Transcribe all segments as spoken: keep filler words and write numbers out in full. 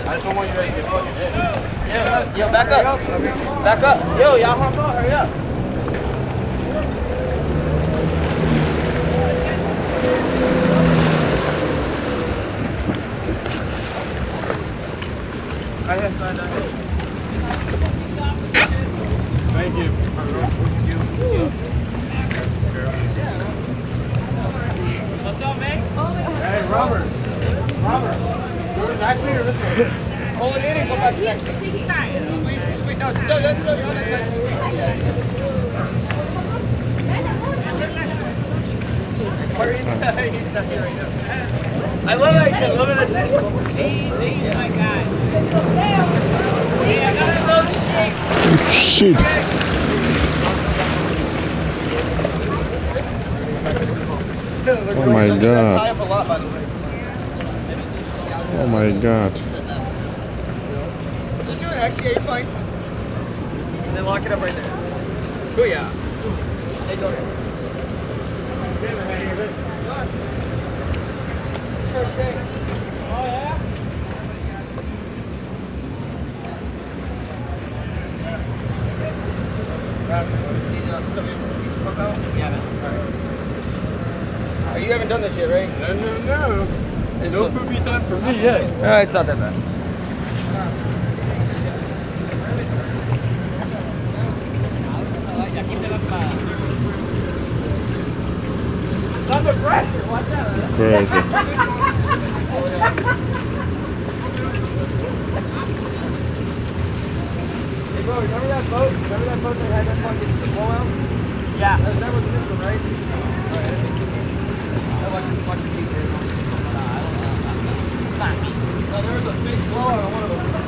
I just don't want you guys to get fucking hit. Yo, yo, back up. Back up. Yo, y'all hop on, hurry up. I have signed up. Thank you. What's up, man? Hey, Robert. Robert. Yours actually or this one? Hold it in and go back to that. Squeeze, squeeze. No, no, that's the other side. Squeeze. Yeah. He's not here right now. I love it. I love it. That's his. He's my guy. Yeah, I got a little shit. Shit. Oh my god. Oh my god. Just do an X, yeah, you're fine. And then lock it up right there. Oh yeah. Hey, go ahead. First day. Oh yeah? Yeah, man. Alright. Oh, you haven't done this yet, right? No, no, no. There's no poopy time for me yet. Alright, it's not that bad. Under pressure, watch out. Crazy. Hey bro, remember that boat? Remember that boat that had that fucking blowout? Yeah. That, that was this one, right? Alright, I think I watched a bunch of people. It's not me. No, there was a big blowout on one of them.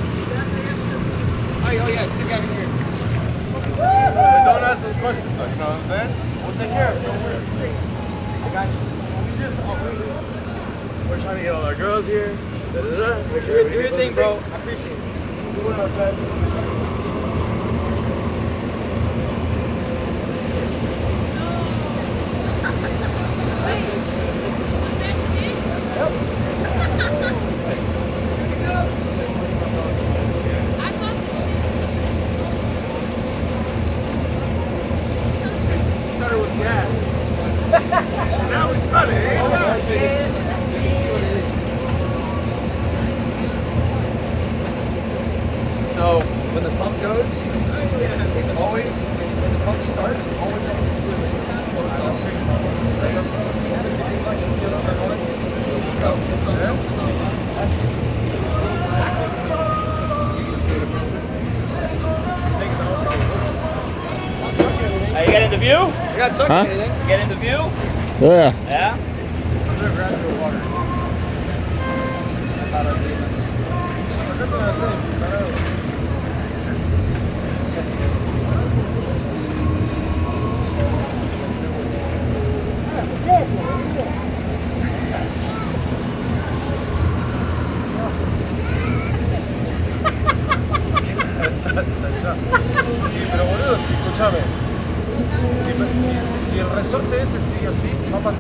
Oh, oh yeah, it's the guy in here. Don't ask those questions, though, you know what I'm saying? We'll take care of it. Don't worry. I got you. We just, oh, we, we're trying to get all our girls here. Da, da, da. Make sure Do your thing, bro. I appreciate it. We're doing our best. Now we smell it, eh? So when the pump goes, it's, it's always, when the pump starts, it's always at the Hey, you got in the view? You got sucked Huh? anything? You get in the view? Yeah. Yeah? I'm gonna grab you a water. I thought I'd be in Sí, pero boludo, sí, escúchame. Si, si, si el resorte ese sigue así, va a pasar.